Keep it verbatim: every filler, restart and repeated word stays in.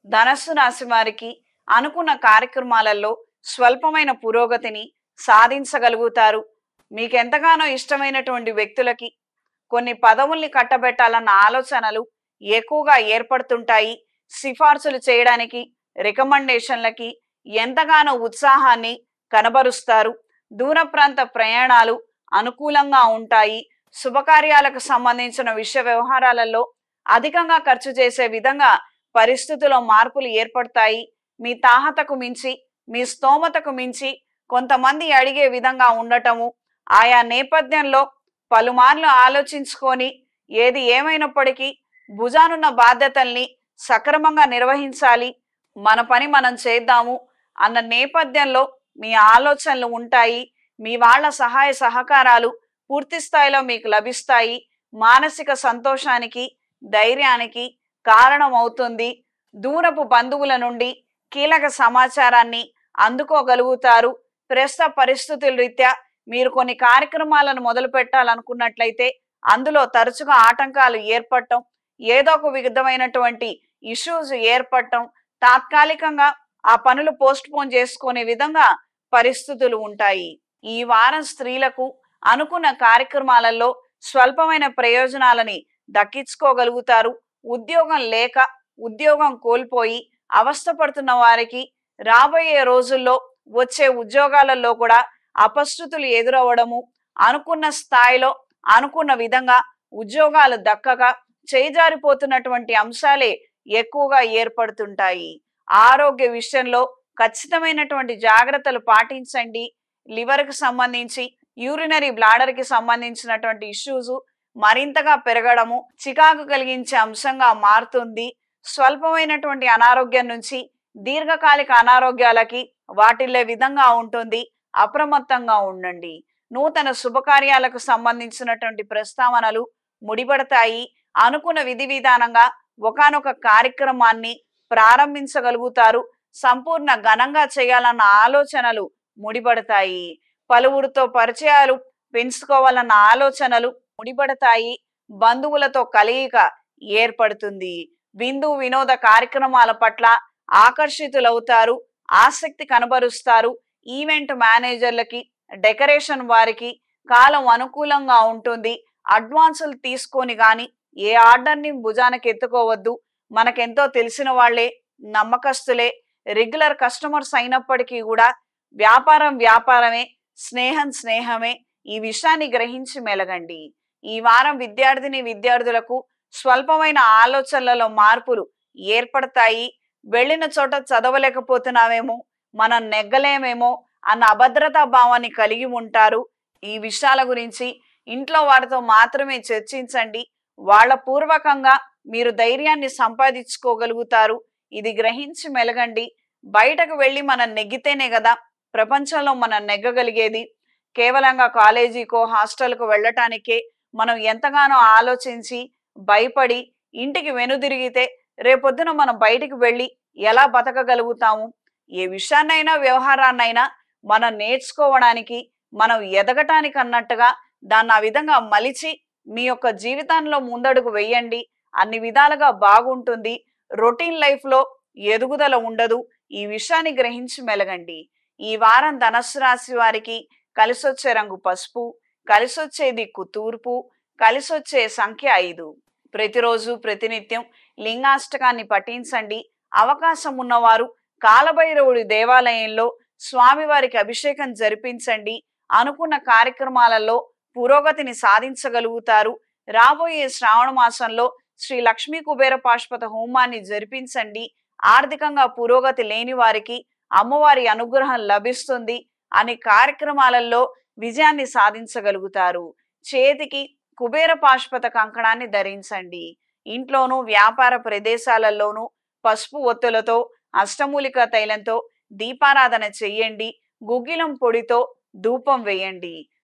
ధనస్సు రాశి వారికి అనుకున్న కార్యక్రమాలలో స్వల్పమైన పురోగతిని సాధించగలుగుతారు. మీకెంతగానో ఇష్టమైనటువంటి వ్యక్తులకి కొన్ని పదవుల్ని కట్టబెట్టాలన్న ఆలోచనలు ఎక్కువగా ఏర్పడుతుంటాయి. సిఫార్సులు చేయడానికి, రికమెండేషన్లకి ఎంతగానో ఉత్సాహాన్ని కనబరుస్తారు. దూర ప్రాంత ప్రయాణాలు అనుకూలంగా ఉంటాయి. శుభకార్యాలకు సంబంధించిన విషయ వ్యవహారాలలో అధికంగా ఖర్చు చేసే విధంగా పరిస్థితుల్లో మార్పులు ఏర్పడతాయి. మీ తాహతకు మించి, మీ స్తోమతకు మించి కొంతమంది అడిగే విధంగా ఉండటము, ఆయా నేపథ్యంలో పలుమార్లు ఆలోచించుకొని ఏది ఏమైనప్పటికీ భుజానున్న బాధ్యతల్ని సక్రమంగా నిర్వహించాలి, మన పని మనం చేద్దాము అన్న నేపథ్యంలో మీ ఆలోచనలు ఉంటాయి. మీ వాళ్ళ సహాయ సహకారాలు పూర్తి స్థాయిలో మీకు లభిస్తాయి. మానసిక సంతోషానికి, ధైర్యానికి కారణమవుతుంది. దూరపు బంధువుల నుండి కీలక సమాచారాన్ని అందుకోగలుగుతారు. ప్రస్తుత పరిస్థితుల రీత్యా మీరు కొన్ని కార్యక్రమాలను మొదలు పెట్టాలనుకున్నట్లయితే అందులో తరచుగా ఆటంకాలు ఏర్పడటం, ఏదో ఒక విధమైనటువంటి ఇష్యూస్ ఏర్పడటం, తాత్కాలికంగా ఆ పనులు పోస్ట్ పోన్ చేసుకునే విధంగా పరిస్థితులు ఉంటాయి. ఈ వారం స్త్రీలకు అనుకున్న కార్యక్రమాలలో స్వల్పమైన ప్రయోజనాలని దక్కించుకోగలుగుతారు. ఉద్యోగం లేక ఉద్యోగం కోల్పోయి అవస్థపడుతున్న వారికి రాబోయే రోజుల్లో వచ్చే ఉద్యోగాలలో కూడా అపశృతులు ఎదురవ్వడము, అనుకున్న స్థాయిలో అనుకున్న విధంగా ఉద్యోగాలు దక్కక చేజారిపోతున్నటువంటి అంశాలే ఎక్కువగా ఏర్పడుతుంటాయి. ఆరోగ్య విషయంలో ఖచ్చితమైనటువంటి జాగ్రత్తలు పాటించండి. లివర్కి సంబంధించి, యూరినరీ బ్లాడర్కి సంబంధించినటువంటి ఇష్యూస్ మరింతగా పెరగడము చికాకు కలిగించే అంశంగా మారుతుంది. స్వల్పమైనటువంటి అనారోగ్యం నుంచి దీర్ఘకాలిక అనారోగ్యాలకి వాటిల్లే విధంగా ఉంటుంది. అప్రమత్తంగా ఉండండి. నూతన శుభకార్యాలకు సంబంధించినటువంటి ప్రస్తావనలు ముడిపడతాయి. అనుకున్న విధి విధానంగా ఒకానొక కార్యక్రమాన్ని ప్రారంభించగలుగుతారు. సంపూర్ణ ఘనంగా చేయాలన్న ఆలోచనలు ముడిపడతాయి. పలువురితో పరిచయాలు పెంచుకోవాలన్న ఆలోచనలు ముడిపడతాయి. బంధువులతో కలయిక ఏర్పడుతుంది. విందు వినోద కార్యక్రమాల పట్ల ఆకర్షితులవుతారు, ఆసక్తి కనబరుస్తారు. ఈవెంట్ మేనేజర్లకి, డెకరేషన్ వారికి కాలం అనుకూలంగా ఉంటుంది. అడ్వాన్సులు తీసుకొని కానీ ఏ ఆర్డర్ని భుజానికి ఎత్తుకోవద్దు. మనకెంతో తెలిసిన వాళ్లే, నమ్మకస్తులే, రెగ్యులర్ కస్టమర్స్ అయినప్పటికీ కూడా వ్యాపారం వ్యాపారమే, స్నేహం స్నేహమే. ఈ విషయాన్ని గ్రహించి మెలగండి. ఈ వారం విద్యార్థిని విద్యార్థులకు స్వల్పమైన ఆలోచనలలో మార్పులు ఏర్పడతాయి. వెళ్ళిన చోట చదవలేకపోతున్నామేమో, మనం నెగ్గలేమేమో అన్న అభద్రతా భావాన్ని కలిగి ఉంటారు. ఈ విషయాల గురించి ఇంట్లో వారితో మాత్రమే చర్చించండి. వాళ్ళ పూర్వకంగా మీరు ధైర్యాన్ని సంపాదించుకోగలుగుతారు. ఇది గ్రహించి మెలగండి. బయటకు వెళ్ళి మనం నెగ్గితేనే కదా ప్రపంచంలో మనం నెగ్గగలిగేది. కేవలంగా కాలేజీకో హాస్టల్కు వెళ్ళటానికే మనం ఎంతగానో ఆలోచించి భయపడి ఇంటికి వెనుదిరిగితే రేపొద్దున మనం బయటికి వెళ్ళి ఎలా బతకగలుగుతాము? ఏ విషయాన్నైనా వ్యవహారాన్నైనా మనం నేర్చుకోవడానికి, మనం ఎదగటానికి అన్నట్టుగా దాన్ని ఆ విధంగా మలిచి మీ యొక్క జీవితంలో ముందడుగు వేయండి. అన్ని విధాలుగా బాగుంటుంది. రొటీన్ లైఫ్లో ఎదుగుదల ఉండదు. ఈ విషయాన్ని గ్రహించి మెలగండి. ఈ వారం ధనస్సు రాశి వారికి కలిసొచ్చే రంగు పసుపు, కలిసొచ్చే దిక్కు తూర్పు, కలిసొచ్చే సంఖ్య ఐదు. ప్రతిరోజు ప్రతినిత్యం లింగాష్టకాన్ని పఠించండి. అవకాశం ఉన్నవారు కాలభైరవుడి దేవాలయంలో స్వామివారికి అభిషేకం జరిపించండి. అనుకున్న కార్యక్రమాలలో పురోగతిని సాధించగలుగుతారు. రాబోయే శ్రావణ మాసంలో శ్రీ లక్ష్మీ కుబేర పాశుపత హోమాన్ని జరిపించండి. ఆర్థికంగా పురోగతి లేని వారికి అమ్మవారి అనుగ్రహం లభిస్తుంది. అనే కార్యక్రమాలలో విజయాన్ని సాధించగలుగుతారు. చేతికి కుబేర పాశుపత కంకణాన్ని ధరించండి. ఇంట్లోనూ వ్యాపార ప్రదేశాలలోనూ పసుపు ఒత్తులతో, అష్టమూలిక తైలంతో దీపారాధన చెయ్యండి. గుగ్గిలం పొడితో ధూపం వేయండి.